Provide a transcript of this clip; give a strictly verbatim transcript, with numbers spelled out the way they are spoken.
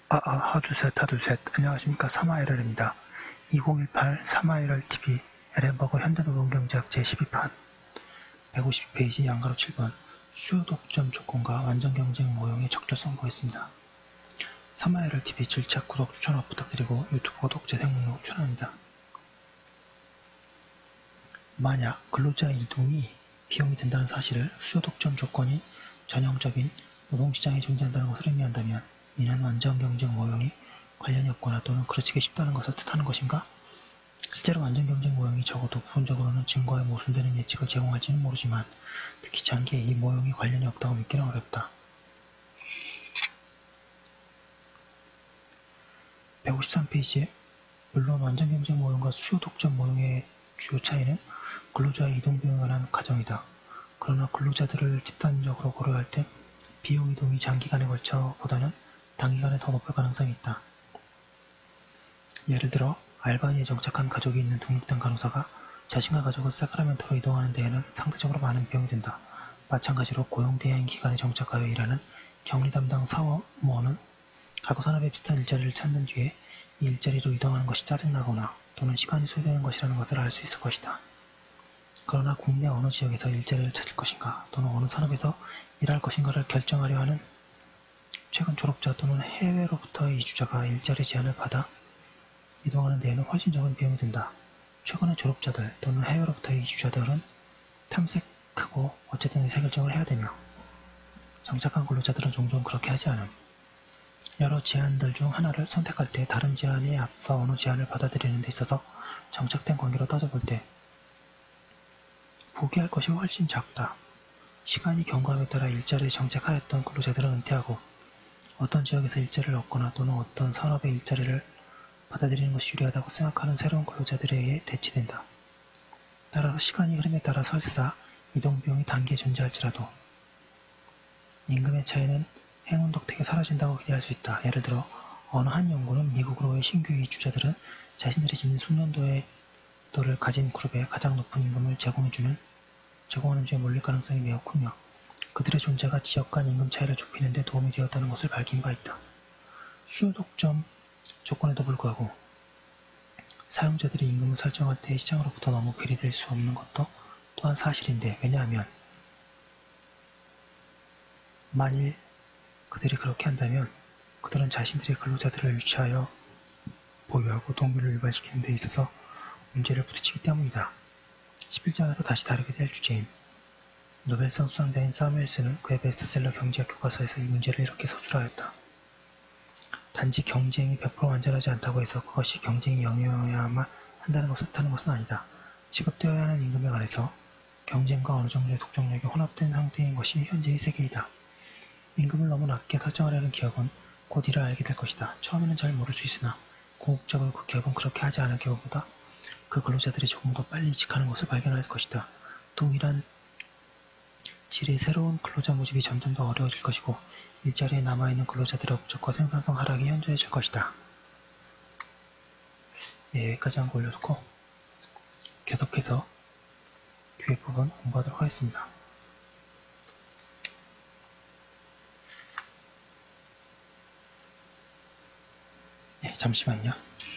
아, 아, 하두셋, 하두셋. 안녕하십니까. 사마엘엘입니다. 이천십팔 사마엘엘티비 에렌버거 현대노동경제학 제십이 판 백오십 페이지 양가로 칠 번 수요 독점 조건과 완전 경쟁 모형의 적절성 보겠습니다. 사마엘엘티비 질책, 구독, 추천업 부탁드리고 유튜브 구독, 재생 목록 추천합니다. 만약 근로자 이동이 비용이 든다는 사실을 수요 독점 조건이 전형적인 노동시장에 존재한다는 것을 의미한다면 이는 완전 경쟁 모형이 관련이 없거나 또는 그르치기 쉽다는 것을 뜻하는 것인가? 실제로 완전 경쟁 모형이 적어도 부분적으로는 증거에 모순되는 예측을 제공할지는 모르지만 특히 장기에 이 모형이 관련이 없다고 믿기는 어렵다. 백오십삼 페이지에 물론 완전 경쟁 모형과 수요 독점 모형의 주요 차이는 근로자의 이동 비용에 관한 가정이다. 그러나 근로자들을 집단적으로 고려할 때 비용 이동이 장기간에 걸쳐 보다는 단기간에 더 높을 가능성이 있다. 예를 들어 알바니에 정착한 가족이 있는 등록된 간호사가 자신과 가족을 사크라멘토로 이동하는 데에는 상대적으로 많은 비용이 든다. 마찬가지로 고용대행 기관에 정착하여 일하는 격리 담당 사무원은 가구산업에 비슷한 일자리를 찾는 뒤에 이 일자리로 이동하는 것이 짜증나거나 또는 시간이 소요되는 것이라는 것을 알 수 있을 것이다. 그러나 국내 어느 지역에서 일자리를 찾을 것인가 또는 어느 산업에서 일할 것인가를 결정하려 하는 최근 졸업자 또는 해외로부터의 이주자가 일자리 제안을 받아 이동하는 데에는 훨씬 적은 비용이 든다. 최근의 졸업자들 또는 해외로부터의 이주자들은 탐색하고 어쨌든 의사결정을 해야 되며 정착한 근로자들은 종종 그렇게 하지 않음. 여러 제안들 중 하나를 선택할 때 다른 제안에 앞서 어느 제안을 받아들이는 데 있어서 정착된 관계로 따져볼 때 포기할 것이 훨씬 작다. 시간이 경과함에 따라 일자리에 정착하였던 근로자들은 은퇴하고 어떤 지역에서 일자리를 얻거나 또는 어떤 산업의 일자리를 받아들이는 것이 유리하다고 생각하는 새로운 근로자들에 의해 대치된다. 따라서 시간이 흐름에 따라 설사 이동비용이 단기에 존재할지라도 임금의 차이는 행운덕택에 사라진다고 기대할 수 있다. 예를 들어 어느 한 연구는 미국으로의 신규 이주자들은 자신들이 지닌 숙련도를 가진 그룹에 가장 높은 임금을 제공해주는 제공하는 쪽에 몰릴 가능성이 매우 크며 그들의 존재가 지역 간 임금 차이를 좁히는 데 도움이 되었다는 것을 밝힌 바 있다. 수요 독점 조건에도 불구하고 사용자들이 임금을 설정할 때 시장으로부터 너무 괴리될 수 없는 것도 또한 사실인데 왜냐하면 만일 그들이 그렇게 한다면 그들은 자신들의 근로자들을 유치하여 보유하고 동비를 유발시키는 데 있어서 문제를 부딪히기 때문이다. 십일 장에서 다시 다루게 될 주제임. 노벨상 수상자인 사무엘슨은 그의 베스트셀러 경제학 교과서에서 이 문제를 이렇게 서술하였다. 단지 경쟁이 백 퍼센트 완전하지 않다고 해서 그것이 경쟁이 영역이어야만 한다는 것을 뜻하는 것은 아니다. 지급되어야 하는 임금에 관해서 경쟁과 어느 정도의 독점력이 혼합된 상태인 것이 현재의 세계이다. 임금을 너무 낮게 설정하려는 기업은 곧 이를 알게 될 것이다. 처음에는 잘 모를 수 있으나 궁극적으로 그 기업은 그렇게 하지 않을 경우보다 그 근로자들이 조금 더 빨리 이직하는 것을 발견할 것이다. 동일한 질의 새로운 근로자 모집이 점점 더 어려워질 것이고 일자리에 남아있는 근로자들의 업적과 생산성 하락이 현저해질 것이다. 예, 여기까지 한 거 올려놓고 계속해서 뒤에 부분 공부하도록 하겠습니다. 예, 잠시만요.